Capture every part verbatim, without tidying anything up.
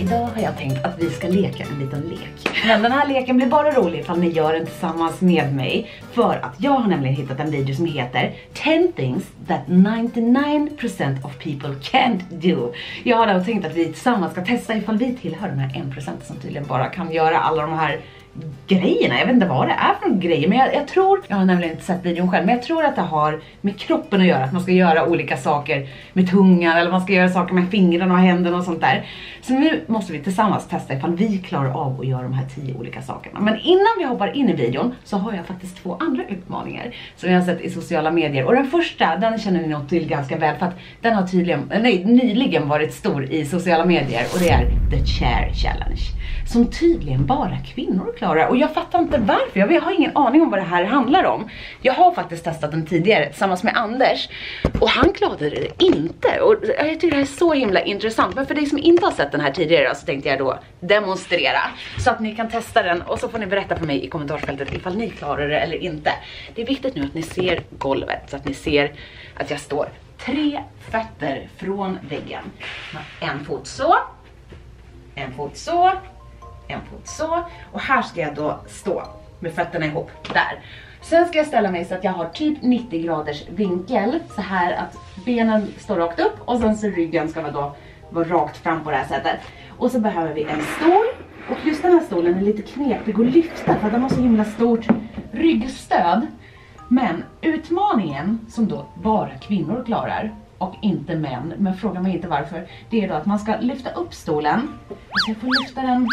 Idag har jag tänkt att vi ska leka en liten lek. Men den här leken blir bara rolig ifall ni gör den tillsammans med mig. För att jag har nämligen hittat en video som heter ten things that ninety-nine percent of people can't do. Jag har då tänkt att vi tillsammans ska testa ifall vi tillhör den här en procent som tydligen bara kan göra alla de här grejerna. Jag vet inte vad det är för grejer, men jag, jag tror, jag har nämligen inte sett videon själv, men jag tror att det har med kroppen att göra, att man ska göra olika saker med tungan eller man ska göra saker med fingrarna och händerna och sånt där. Så nu måste vi tillsammans testa ifall vi klarar av att göra de här tio olika sakerna. Men innan vi hoppar in i videon så har jag faktiskt två andra utmaningar som jag har sett i sociala medier. Och den första, den känner ni nog till ganska väl för att den har tydligen, nej, nyligen varit stor i sociala medier, och det är The Chair Challenge. Som tydligen bara kvinnor klarar. Och jag fattar inte varför. Jag har ingen aning om vad det här handlar om. Jag har faktiskt testat den tidigare tillsammans med Anders. Och han klarade det inte. Och jag tycker det här är så himla intressant. Men för dig som inte har sett den här tidigare så tänkte jag då demonstrera. Så att ni kan testa den. Och så får ni berätta för mig i kommentarsfältet ifall ni klarar det eller inte. Det är viktigt nu att ni ser golvet. Så att ni ser att jag står tre fötter från väggen. En fot så. En fot så. En fot så, och här ska jag då stå med fötterna ihop där. Sen ska jag ställa mig så att jag har typ nittio graders vinkel, så här att benen står rakt upp och sen så ryggen ska vara då vara rakt fram på det här sättet. Och så behöver vi en stol, och just den här stolen är lite knepig att lyfta för den har så himla stort ryggstöd. Men utmaningen som då bara kvinnor klarar och inte män, men fråga mig inte varför, det är då att man ska lyfta upp stolen. Så jag får lyfta den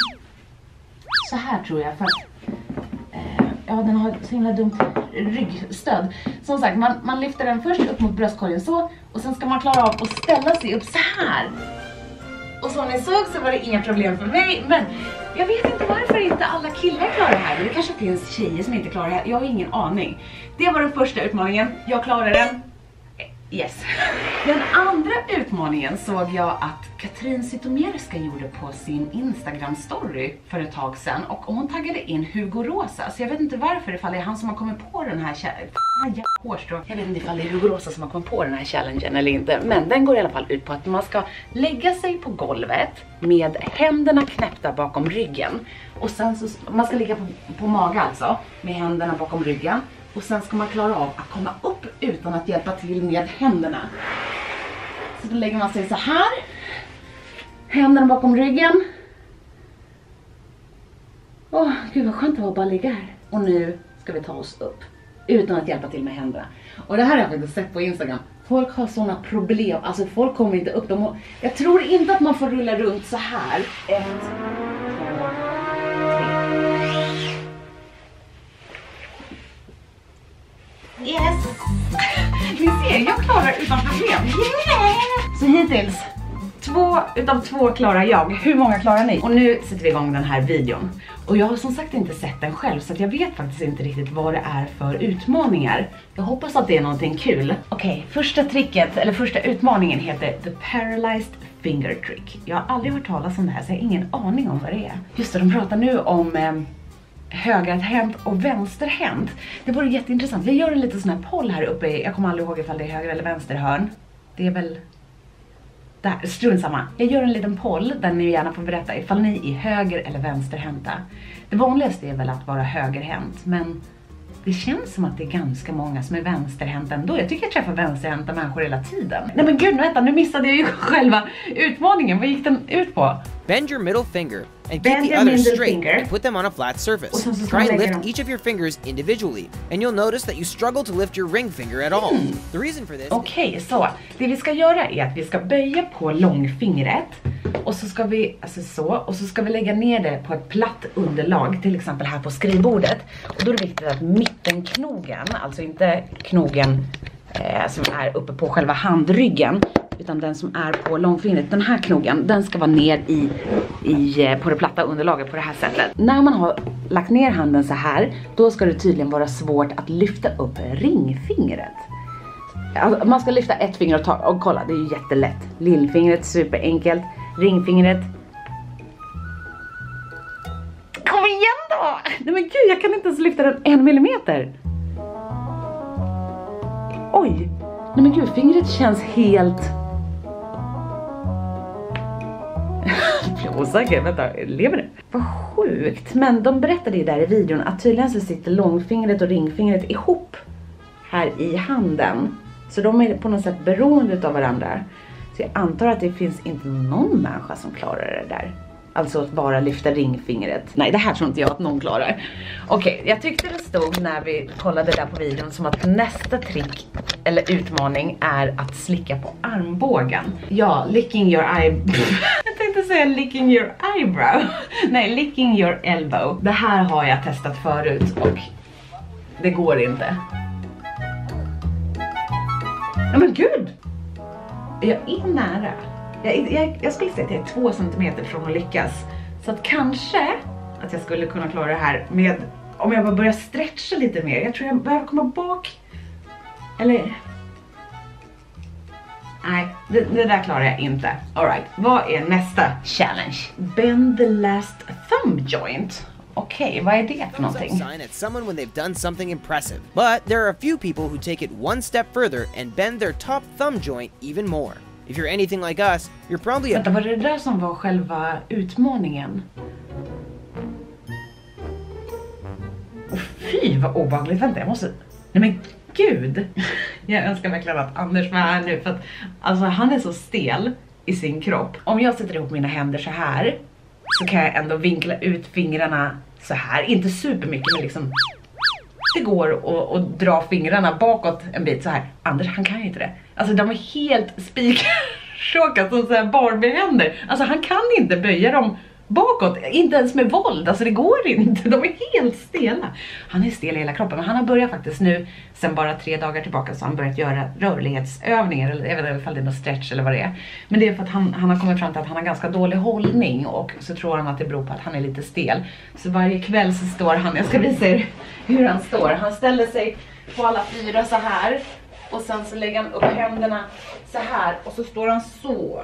så här tror jag, för att eh, ja, den har så himla dumt ryggstöd. Som sagt, man, man lyfter den först upp mot bröstkorgen så, och sen ska man klara av att ställa sig upp så här. Och som ni såg så var det inga problem för mig, men jag vet inte varför inte alla killar klarar det här. Men det kanske finns tjejer som inte klarar det här, jag har ingen aning. Det var den första utmaningen, jag klarade den. Yes. Den andra utmaningen såg jag att Katrin Zytomierska gjorde på sin Instagram-story för ett tag sedan. Och hon taggade in Hugo Rosa. Så jag vet inte varför, ifall det är han som har kommit på den här challengen. Jag vet inte ifall det är Hugo Rosa som har kommit på den här challengen eller inte. Men den går i alla fall ut på att man ska lägga sig på golvet med händerna knäppta bakom ryggen. Och sen så, man ska ligga på, på mage alltså, med händerna bakom ryggen. Och sen ska man klara av att komma upp utan att hjälpa till med händerna. Så då lägger man sig så här. Händerna bakom ryggen. Åh, gud vad skönt det var att bara ligga här. Och nu ska vi ta oss upp utan att hjälpa till med händerna. Och det här har jag faktiskt sett på Instagram. Folk har sådana problem. Alltså folk kommer inte upp. De har... Jag tror inte att man får rulla runt så här. Ett, två, tre. Yes! Ni ser, jag klarar utan problem. Yeah! Så hittills, två utav två klarar jag. Hur många klarar ni? Och nu sätter vi igång den här videon. Och jag har som sagt inte sett den själv, så att jag vet faktiskt inte riktigt vad det är för utmaningar. Jag hoppas att det är någonting kul. Okej, okay, första tricket, eller första utmaningen heter The Paralyzed Finger Trick. Jag har aldrig hört talas om det här, så jag har ingen aning om vad det är. Just det, de pratar nu om... Eh, högerhänt och vänsterhänt. Det vore jätteintressant. Vi gör en liten sån här poll här uppe. Jag kommer aldrig ihåg ifall det är höger eller vänsterhörn. Det är väl där, strunt samma. Jag gör en liten poll där ni gärna får berätta ifall ni är höger eller vänsterhänta. Det vanligaste är väl att vara högerhänt, men det känns som att det är ganska många som är vänsterhänta ändå. Jag tycker jag träffar vänsterhänta människor hela tiden. Nej men gud, vänta, nu missade jag ju själva utmaningen. Vad gick den ut på? Bend your middle finger and Bend keep the your others middle straight finger. and put them on a flat surface. Och så ska Try man and lägga lift dem. each of your fingers individually, and you'll notice that you struggle to lift your ring finger at all. Mm. The reason for this... Okej, okay, så det vi ska göra är att vi ska böja på långfingret. Och så ska vi, alltså så, och så ska vi lägga ner det på ett platt underlag, till exempel här på skrivbordet. Och då är det viktigt att mittenknogen, alltså inte knogen eh, som är uppe på själva handryggen, utan den som är på långfingret, den här knogen, den ska vara ner i, i, på det platta underlaget på det här sättet. När man har lagt ner handen så här, då ska det tydligen vara svårt att lyfta upp ringfingret. Alltså, man ska lyfta ett finger och ta, och kolla, det är ju jättelätt. Lillfingret, superenkelt. Ringfingret. Kom igen då! Nej men gud, jag kan inte ens lyfta den en millimeter. Oj! Nej men gud, fingret känns helt... Jag är osäker, vänta, lever det? Vad sjukt, men de berättade ju där i videon att tydligen så sitter långfingret och ringfingret ihop här i handen. Så de är på något sätt beroende av varandra. Så jag antar att det finns inte någon människa som klarar det där. Alltså att bara lyfta ringfingret. Nej, det här tror inte jag att någon klarar. Okej, okay, jag tyckte det stod när vi kollade där på videon som att nästa trick eller utmaning är att slicka på armbågen. Ja, licking your eye... jag tänkte säga licking your eyebrow. Nej, licking your elbow. Det här har jag testat förut och det går inte. Ja, men gud! Jag är nära. Jag, jag, jag skulle säga att jag är två centimeter från att lyckas. Så att kanske att jag skulle kunna klara det här med, om jag bara börjar stretcha lite mer. Jag tror jag behöver komma bak. Eller... Nej, det, det där klarar jag inte. Alright, vad är nästa challenge? Bend the last thumb joint. Okej, okay, vad är det för någonting? Sign at someone when they've done something impressive. But there are a few people who take it one step further and bend their top thumb joint even more. If you're anything like us, you're probably... Vänta, var det det där som var själva utmaningen? Oh, fy, vad obehagligt. Vänta, jag måste... Nej men gud! Jag önskar verkligen att Anders var här nu. För att alltså, han är så stel i sin kropp. Om jag sätter ihop mina händer så här, så kan jag ändå vinkla ut fingrarna så här. Inte supermycket, men liksom... Det går att, att dra fingrarna bakåt en bit så här. Anders, han kan ju inte det. Alltså de är helt spikraka som så här Barbie-händer. Alltså han kan inte böja dem bakåt. Inte ens med våld. Alltså det går inte. De är helt stela. Han är stel i hela kroppen. Men han har börjat faktiskt nu, sen bara tre dagar tillbaka, så har han börjat göra rörlighetsövningar. Eller jag vet inte ifall det är någon stretch eller vad det är. Men det är för att han, han har kommit fram till att han har ganska dålig hållning. Och så tror han att det beror på att han är lite stel. Så varje kväll så står han, jag ska visa er hur han står. Han ställer sig på alla fyra så här. Och sen så lägger han upp händerna så här. Och så står han så.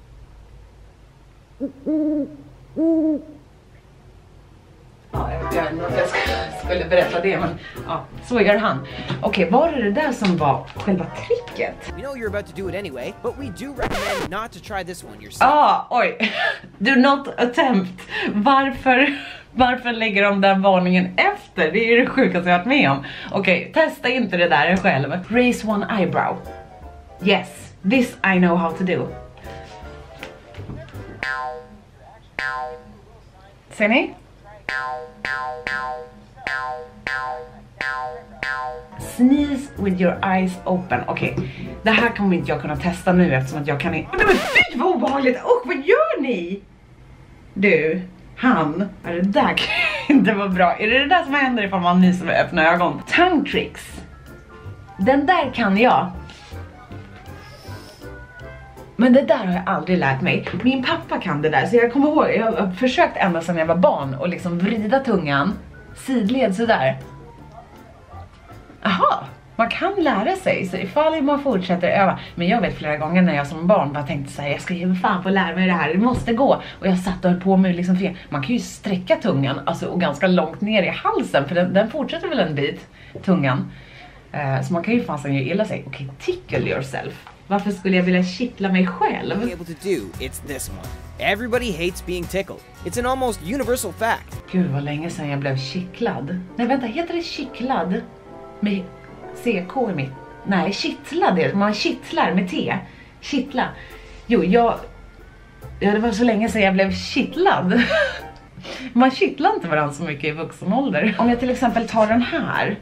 Ja, jag vet inte om jag skulle berätta det, men ja, så gör han. Okej, okay, var det det där som var själva tricket? We know you're about to do it anyway, but we do recommend not to try this one yourself. Ah, oj. Do not attempt. Varför, varför lägger de den varningen efter? Det är ju det sjukaste jag har varit med om. Okej, okay, testa inte det där själv. Raise one eyebrow. Yes, this I know how to do. Ser ni? Sneeze with your eyes open. Okej, okay. Det här kommer inte jag kunna testa nu eftersom att jag kan inte... Nej men fy vad obehagligt! Och vad gör ni? Du, han, är det där kan inte vara bra. Är det det där som händer ifall man nyser med öppna ögon? Tongue tricks. Den där kan jag. Men det där har jag aldrig lärt mig. Min pappa kan det där. Så jag kommer ihåg, jag har försökt ända sedan jag var barn och liksom vrida tungan sidled sådär. Aha, man kan lära sig. Så ifall man fortsätter öva. Men jag vet flera gånger när jag som barn bara tänkte så här, jag ska ju fan få lära mig det här, det måste gå. Och jag satt och höll på med liksom fel. Man kan ju sträcka tungan alltså, och ganska långt ner i halsen. För den, den fortsätter väl en bit, tungan. Uh, så man kan ju fan säga illa sig. Okej, okay, tickle yourself. Varför skulle jag vilja kittla mig själv? Be able to do, it's this one. Everybody hates being tickled. It's an almost universal fact. Gud vad länge sedan jag blev kittlad. Nej vänta, heter det kittlad? Med C K i mitt? Nej, kittlad är det. Man kittlar med T. Kittla. Jo, jag... Ja, det var så länge sedan jag blev kittlad. Man kittlar inte varandra så mycket i vuxen ålder. Om jag till exempel tar den här.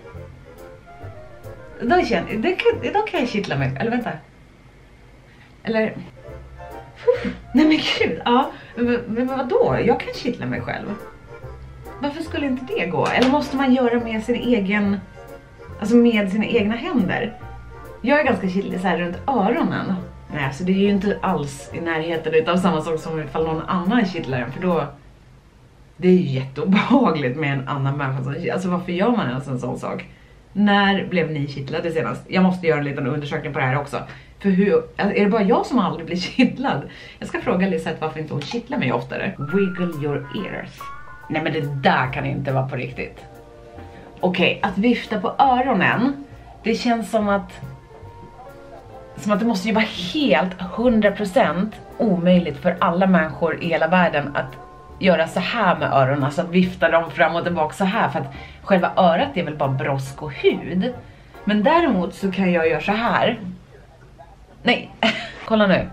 Då, känner, det kan, då kan jag kittla mig. Eller vänta. Eller... Nej men gud, ja. Men, men vadå? Jag kan kittla mig själv. Varför skulle inte det gå? Eller måste man göra med sin egen... Alltså med sina egna händer? Jag är ganska kittlig så här runt öronen. Nej, så det är ju inte alls i närheten utav samma sak som ifall någon annan kittlar den. För då... Det är ju jätteobehagligt med en annan människa som... Alltså varför gör man ens en sån sak? När blev ni kittlade senast? Jag måste göra en liten undersökning på det här också. För hur, är det bara jag som aldrig blir kittlad? Jag ska fråga Lisette varför inte hon kittlar mig oftare. Wiggle your ears. Nej men det där kan inte vara på riktigt. Okej, okay, att vifta på öronen. Det känns som att... som att det måste ju vara helt hundra procent omöjligt för alla människor i hela världen att göra så här med öronen, så att vifta dem fram och tillbaka så här, för att själva örat är väl bara brosk och hud. Men däremot så kan jag göra så här. Nej, kolla nu.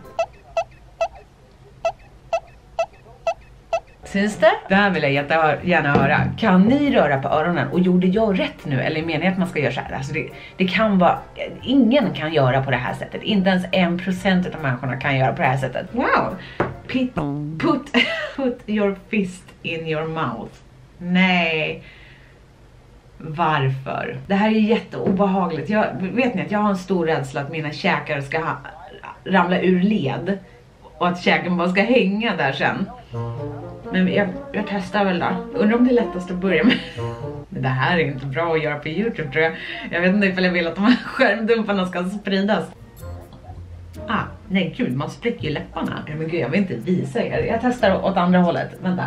Syns det? Det här vill jag jättegärna höra. Kan ni röra på öronen? Och gjorde jag rätt nu? Eller menar jag att man ska göra så här? Alltså det, det kan vara... Ingen kan göra på det här sättet. Inte ens en procent av människorna kan göra på det här sättet. Wow! Put, put, put your fist in your mouth. Nej. Varför? Det här är jätteobehagligt. Jag, vet ni att jag har en stor rädsla att mina käkar ska ha, ramla ur led. Och att käken bara ska hänga där sen. Men jag, jag testar väl då. Undrar om det är lättast att börja med. Men det här är inte bra att göra på YouTube, tror jag. Jag vet inte ifall jag vill att de här skärmdumparna ska spridas. Ah, nej gud, man spricker ju läpparna. Men gud, jag vill inte visa er. Jag testar åt andra hållet. Vänta.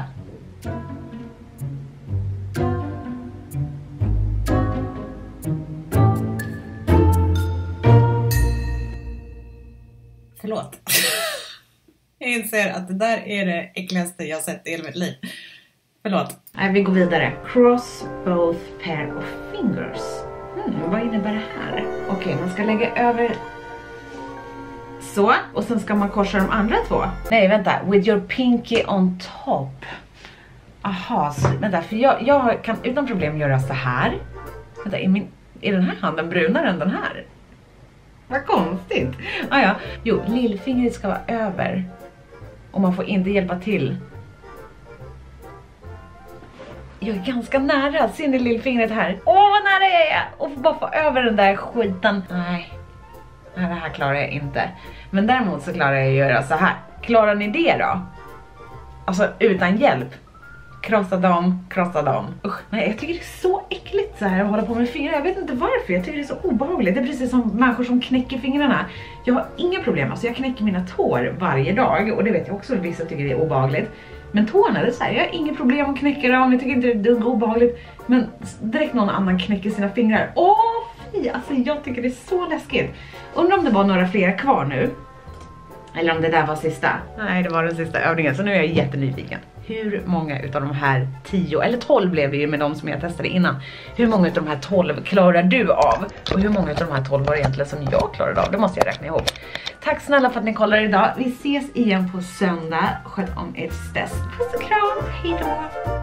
Förlåt. Jag inser att det där är det äckligaste jag sett i hela mitt liv. Förlåt. Nej, vi går vidare. Cross both pair of fingers. Hmm, vad innebär det här? Okej, okay, man ska lägga över... Så. Och sen ska man korsa de andra två. Nej, vänta. With your pinky on top. Aha, så, vänta. För jag, jag kan utan problem göra så här. Vänta, är, min, är den här handen brunare än den här? Vad konstigt. Ah, ja. Jo, lillfingret ska vara över. Och man får inte hjälpa till. Jag är ganska nära. Ser ni lillfingret här? Åh, vad nära jag är. Och bara få över den där skiten. Nej. Nej, det här klarar jag inte. Men däremot så klarar jag att göra så här. Klarar ni det då? Alltså utan hjälp. Krossa dem, krossa dem. Usch, nej, jag tycker det är så äckligt så här att hålla på med fingrar. Jag vet inte varför, jag tycker det är så obehagligt. Det är precis som människor som knäcker fingrarna. Jag har inga problem, alltså jag knäcker mina tår varje dag. Och det vet jag också, vissa tycker det är obehagligt. Men tårna, det är så här, jag har inga problem att knäcka dem. Jag tycker inte det är dugg obehagligt. Men direkt någon annan knäcker sina fingrar. Åh, fy, alltså jag tycker det är så läskigt. Undrar om det var några fler kvar nu. Eller om det där var sista. Nej, det var den sista övningen, så nu är jag jättenyfiken. Hur många utav de här tio, eller tolv blev det ju med de som jag testade innan. Hur många utav de här tolv klarar du av? Och hur många utav de här tolv var det egentligen som jag klarade av? Det måste jag räkna ihop. Tack snälla för att ni kollar idag. Vi ses igen på söndag. Sköt om ert test. Puss och kram, hejdå!